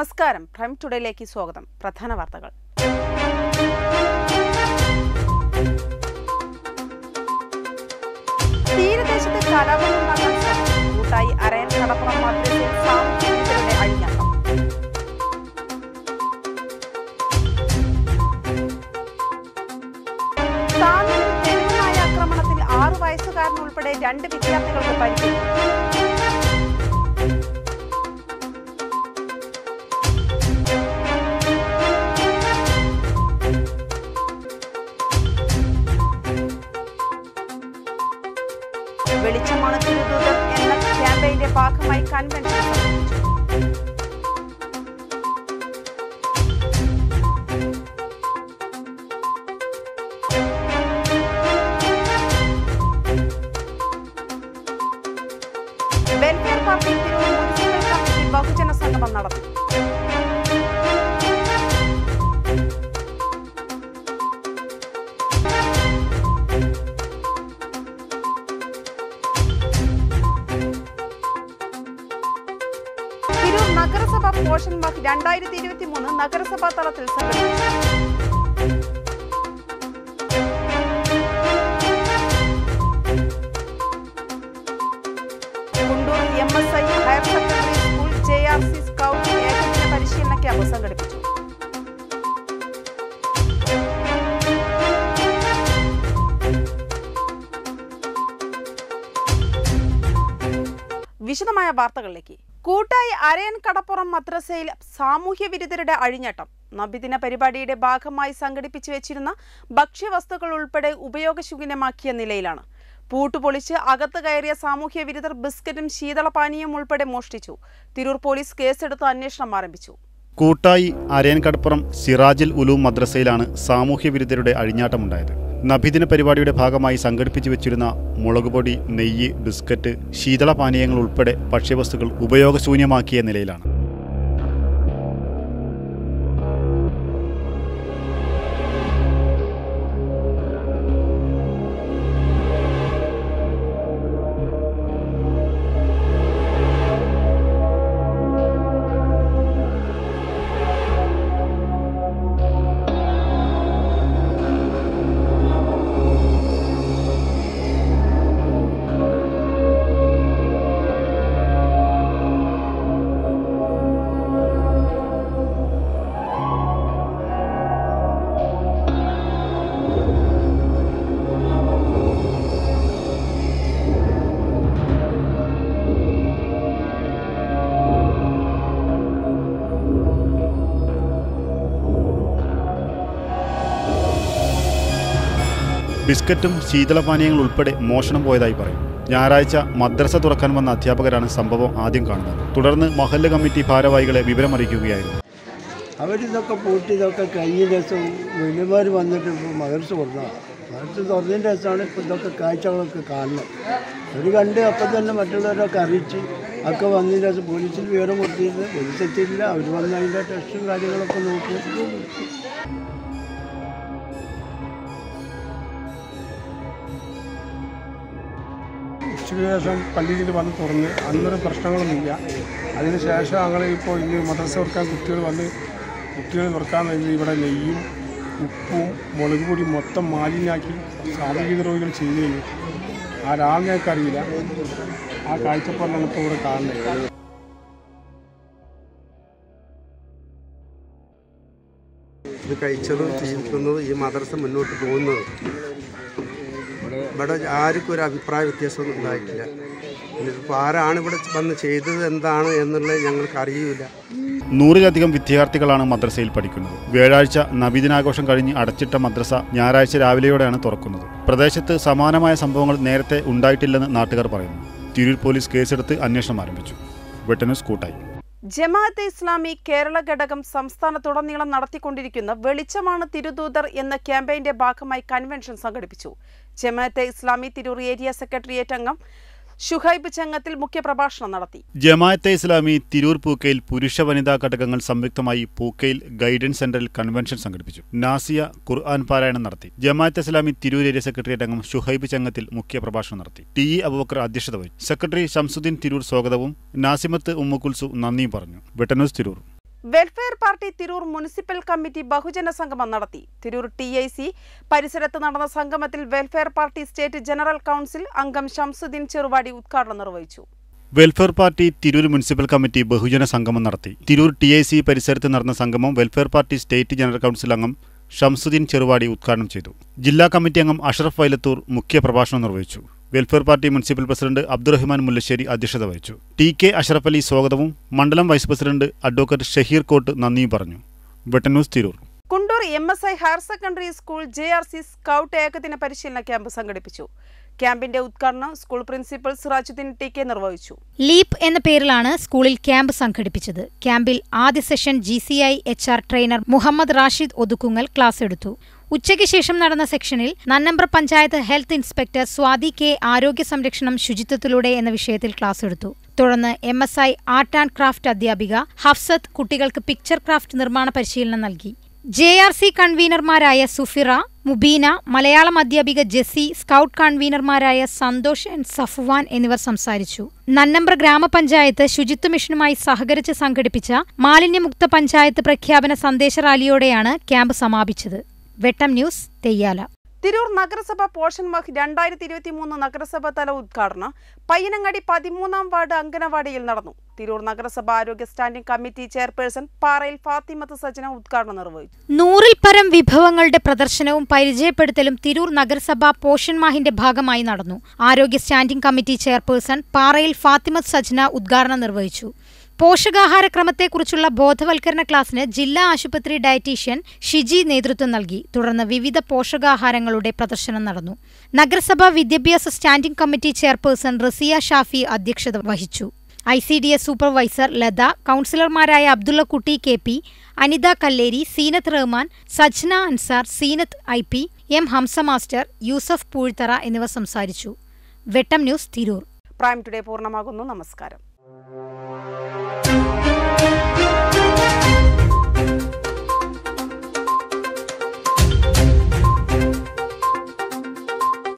നമസ്കാരം. പ്രൈം ടുഡേയിലേക്ക് സ്വാഗതം. പ്രധാന വാർത്തകൾ. തീരദേശത്തെ കലാപമുണ്ടാക്കാൻ ശ്രമം. കൂട്ടായി അരയൻ കടപ്പുറം മദ്രസയിൽ സാമൂഹ്യവിരുദ്ധരുടെ അഴിഞ്ഞാട്ടം. താനൂരിൽ തെരുവുനായ ആക്രമണത്തിൽ 6 വയസ്സുകാരനുൾപ്പെടെ 2 വിദ്യാർത്ഥികൾക്ക് പരിക്കേറ്റു. വെളിച്ചമാണ് തിരുദൂതർ എന്ന ക്യാമ്പയിന്റെ ഭാഗമായി കൺവെൻഷൻ സംഘടിപ്പിച്ചു. Welfare party Tirur municipal committee ബഹുജന സംഗമം നടത്തി. തിരൂർ നഗരസഭ പോഷൻ മഹ് 2023 നഗരസഭാ തലത്തിൽ സംഘടിപ്പിച്ചു. Kundur MSI higher secondary school JRC scout ഏകദിന പരിശീലന ക്യാമ്പ് സംഘടിപ്പിച്ചു. വിശദമായ വാർത്തകളിലേക്ക്. കൂട്ടായി അരയൻ കടപ്പുറം മദ്രസയിൽ സാമൂഹ്യ വിരുദ്ധരുടെ അഴിഞ്ഞാട്ടം. നബിദിന പരിപാടിയുടെ ഭാഗമായി സംഘടിപ്പിച്ചു വെച്ചിരുന്ന ഭക്ഷ്യവസ്തുക്കൾ ഉൾപ്പെടെ ഉപയോഗശൂന്യമാക്കിയ നിലയിലാണ്. പൂട്ടുപൊളിച്ച് അകത്ത് കയറിയ സാമൂഹ്യ വിരുദ്ധർ ബിസ്ക്കറ്റും ശീതളപാനീയം ഉൾപ്പെടെ മോഷ്ടിച്ചു. തിരൂർ പോലീസ് കേസെടുത്ത് അന്വേഷണം ആരംഭിച്ചു. കൂട്ടായി അരയൻ കടപ്പുറം സിറാജുൽ ഉലൂം മദ്രസയിലാണ് സാമൂഹ്യ വിരുദ്ധരുടെ അഴിഞ്ഞാട്ടമുണ്ടായത്. നബിദിന പരിപാടിയുടെ ഭാഗമായി സംഘടിപ്പിച്ചു വെച്ചിരുന്ന മുളകുപൊടി, നെയ്യ്, ബിസ്ക്കറ്റ്, ശീതളപാനീയങ്ങൾ ഉൾപ്പെടെ ഭക്ഷ്യവസ്തുക്കൾ ഉപയോഗശൂന്യമാക്കിയ നിലയിലാണ്. ബിസ്ക്കറ്റും ശീതളപാനീയങ്ങൾ ഉൾപ്പെടെ മോഷണം പോയതായി പറയും. ഞായറാഴ്ച മദ്രസ തുറക്കാൻ വന്ന അധ്യാപകരാണ് സംഭവം ആദ്യം കാണുന്നത്. തുടർന്ന് മഹല്ല് കമ്മിറ്റി ഭാരവാഹികളെ വിവരമറിയിക്കുകയായിരുന്നു. അവരിതൊക്കെ പൂട്ടി ഇതൊക്കെ കഴിഞ്ഞ ദിവസം വലിയമാർ വന്നിട്ട് ഇപ്പോൾ മദർസ കൊടുക്കണം. മദർസ തുറന്നതിൻ്റെ ദിവസമാണ് ഇപ്പോൾ ഇതൊക്കെ കാഴ്ചകളൊക്കെ കാണുന്നത്. അവർ കണ്ട് അപ്പം തന്നെ മറ്റുള്ളവരൊക്കെ അറിയിച്ച് ഒക്കെ വന്നതിന് ദിവസം പോലീസിൽ വിവരം കൊടുത്തിരുന്നു. പോലീസ് എത്തിയില്ല. അവർ വന്ന് അതിൻ്റെ ടെസ്റ്റും കാര്യങ്ങളൊക്കെ നോക്കി. ഉച്ചയ്ക്ക് ശേഷം പള്ളിയിൽ വന്ന് തുറന്ന് അന്നൊരു പ്രശ്നങ്ങളൊന്നുമില്ല. അതിന് ശേഷം ഞങ്ങൾ ഇപ്പോൾ ഇന്ന് മദ്രസ തുറക്കാൻ കുട്ടികൾ തുറക്കാൻ വേണ്ടി ഇവിടെ നെയ്യും ഉപ്പും മുളക് പൊടി മൊത്തം മാലിന്യാക്കി സാമൂഹിക രോഗികൾ ചെയ്തു കഴിഞ്ഞു. ആരാങ്ങയൊക്കെ അറിയില്ല. ആ കാഴ്ചപ്പാടിലാണ് ഇപ്പോൾ ഇവിടെ കാണുന്നത്. ഇത് കഴിച്ചതും ജീവിക്കുന്നതും ഈ മദ്രസ മുന്നോട്ട് പോകുന്നതും ഇവിടെ ആർക്കും ഒരു അഭിപ്രായ വ്യത്യാസമൊന്നും ഉണ്ടായിട്ടില്ല. ഇപ്പോൾ ആരാണ് ഇവിടെ വന്ന് ചെയ്തത് എന്താണ് എന്നുള്ളത് ഞങ്ങൾക്ക് അറിയില്ല. 100-ലധികം വിദ്യാർത്ഥികളാണ് മദ്രസയിൽ പഠിക്കുന്നത്. വ്യാഴാഴ്ച നബിദിനാഘോഷം കഴിഞ്ഞ് അടച്ചിട്ട മദ്രസ ഞായറാഴ്ച രാവിലെയോടെയാണ് തുറക്കുന്നത്. പ്രദേശത്ത് സമാനമായ സംഭവങ്ങൾ നേരത്തെ ഉണ്ടായിട്ടില്ലെന്ന് നാട്ടുകാർ പറയുന്നു. തിരൂർ പോലീസ് കേസെടുത്ത് അന്വേഷണം ആരംഭിച്ചു. വെട്ടന്യൂസ് കൂട്ടായി. ജമാഅത്തെ ഇസ്ലാമി കേരള ഘടകം സംസ്ഥാനത്തുടനീളം നടത്തിക്കൊണ്ടിരിക്കുന്ന വെളിച്ചമാണ് തിരുദൂതർ എന്ന ക്യാമ്പയിന്റെ ഭാഗമായി കൺവെൻഷൻ സംഘടിപ്പിച്ചു. ജമാഅത്തെ ഇസ്ലാമി തിരൂർ ഏരിയ സെക്രട്ടേറിയറ്റ് അംഗം ഷുഹൈബ് ചെങ്ങത്തിൽ മുഖ്യപ്രഭാഷണം നടത്തി. ജമാഅത്തെ ഇസ്ലാമി തിരൂർ പൂക്കയിൽ പുരുഷ വനിതാ ഘടകങ്ങൾ സംയുക്തമായി പൂക്കയിൽ ഗൈഡൻസ് സെന്ററിൽ കൺവെൻഷൻ സംഘടിപ്പിച്ചു. നാസിയ ഖുർആൻ പാരായണം നടത്തി. ജമാഅത്തെ ഇസ്ലാമി തിരൂർ ഏരിയ സെക്രട്ടേറിയറ്റ് അംഗം ഷുഹൈബ് ചെങ്ങത്തിൽ മുഖ്യപ്രഭാഷണം നടത്തി. TE അബൂബക്കർ അധ്യക്ഷത വഹിച്ചു. സെക്രട്ടറി ഷംസുദ്ദീൻ തിരൂർ സ്വാഗതവും നാസിമത്ത് ഉമ്മുകുൽസു നന്ദിയും പറഞ്ഞു. വെട്ടന്യൂസ് Tirur. Welfare party Tirur municipal committee ബഹുജന സംഗമം നടത്തി. തിരൂർ TIC പരിസരത്ത് നടന്ന സംഗമത്തിൽ welfare party state general council അംഗം ഷംസുദ്ദീൻ ചെറുവാടി ഉദ്ഘാടനം നിർവഹിച്ചു. Welfare party Tirur municipal committee ബഹുജന സംഗമം നടത്തി. തിരൂർ TIC പരിസരത്ത് നടന്ന സംഗമം welfare party state general council അംഗം ഷംസുദ്ദീൻ ചെറുവാടി ഉദ്ഘാടനം ചെയ്തു. ജില്ലാ കമ്മിറ്റി അംഗം അഷ്റഫ് വൈലത്തൂർ മുഖ്യ പ്രഭാഷണം നിർവഹിച്ചു. Welfare party municipal president Abdurahman Mullassery അധ്യക്ഷത വഹിച്ചു. TK അഷ്റഫ് അലി സ്വാഗതവും മണ്ഡലം vice president advocate Shaheer Kott നന്ദിയും പറഞ്ഞു. Vettan news Tirur. Kundur MSI higher secondary school JRC scout ഏകദിന പരിശീലന ക്യാമ്പ് സംഘടിപ്പിച്ചു. ക്യാമ്പിന്റെ ഉദ്ഘാടനം സ്കൂൾ പ്രിൻസിപ്പൽ സിറാജുദ്ദീൻ TK നിർവഹിച്ചു. ലീപ് എന്ന പേരിലാണ് സ്കൂളിൽ ക്യാമ്പ് സംഘടിപ്പിച്ചത്. ക്യാമ്പിൽ ആദ്യ session GCI HR trainer Muhammad Rashid Othukkungal class എടുത്തു. ഉച്ചയ്ക്ക് ശേഷം നടന്ന സെക്ഷനിൽ Nannambra panchayat health inspector Swathi K ആരോഗ്യ സംരക്ഷണം ശുചിത്വത്തിലൂടെ എന്ന വിഷയത്തിൽ ക്ലാസ് എടുത്തു. തുടർന്ന് MSI ആർട്ട് ആൻഡ് ക്രാഫ്റ്റ് അധ്യാപിക ഹഫ്സത്ത് കുട്ടികൾക്ക് പിക്ചർ ക്രാഫ്റ്റ് നിർമ്മാണ പരിശീലനം നൽകി. JRC കൺവീനർമാരായ സുഫിറ, മുബീന, മലയാളം അധ്യാപിക ജെസി, സ്കൗട്ട് കൺവീനർമാരായ സന്തോഷ് ആൻഡ് സഫ്വാൻ എന്നിവർ സംസാരിച്ചു. നന്നമ്പ്ര ഗ്രാമപഞ്ചായത്ത് ശുചിത്വ മിഷനുമായി സഹകരിച്ച് സംഘടിപ്പിച്ച മാലിന്യമുക്ത പഞ്ചായത്ത് പ്രഖ്യാപന സന്ദേശ റാലിയോടെയാണ് ക്യാമ്പ് സമാപിച്ചത്. വെട്ടം ന്യൂസ് തെയ്യാല. തിരൂർ നഗരസഭ പോഷൻ മഹ് 2023 നഗരസഭ തല ഉദ്ഘാടനം പയ്യനങ്ങാടി 13-ാം വാർഡ് അങ്കനവാടിയിൽ നടന്നു. തിരൂർ നഗരസഭ ആരോഗ്യ സ്റ്റാൻഡിംഗ് കമ്മിറ്റി ചെയർപേഴ്സൺ പാറയിൽ ഫാത്തിമത്ത് സജന ഉദ്ഘാടനം നിർവഹിച്ചു. 100-ൽ പരം വിഭവങ്ങളുടെ പ്രദർശനവും പരിചയപ്പെടുത്തലും തിരൂർ നഗരസഭ പോഷൻ മാഹിന്റെ ഭാഗമായി നടന്നു. ആരോഗ്യ സ്റ്റാൻഡിംഗ് കമ്മിറ്റി ചെയർപേഴ്സൺ പാറയിൽ ഫാത്തിമത്ത് സജന ഉദ്ഘാടനം നിർവഹിച്ചു. പോഷകാഹാരക്രമത്തെക്കുറിച്ചുള്ള ബോധവൽക്കരണ ക്ലാസിന് ജില്ലാ ആശുപത്രി ഡയറ്റീഷ്യൻ ഷിജി നേതൃത്വം നൽകി. തുടർന്ന് വിവിധ പോഷകാഹാരങ്ങളുടെ പ്രദർശനം നടന്നു. നഗരസഭാ വിദ്യാഭ്യാസ standing committee chairperson Raziya Shafi അധ്യക്ഷത വഹിച്ചു. ICDS സൂപ്പർവൈസർ ലത, കൗൺസിലർമാരായ Abdullakutty KP, Anitha Kalleri, Seenath Rahman, Sajna Ansar, Seenath IP, M Hamsa master, Yusuf Poozhthara എന്നിവർ സംസാരിച്ചു. വെട്ടം ന്യൂസ് തിരൂർ. പ്രൈം ടുഡേ പൂർണ്ണമാകുന്നു. നമസ്കാരം.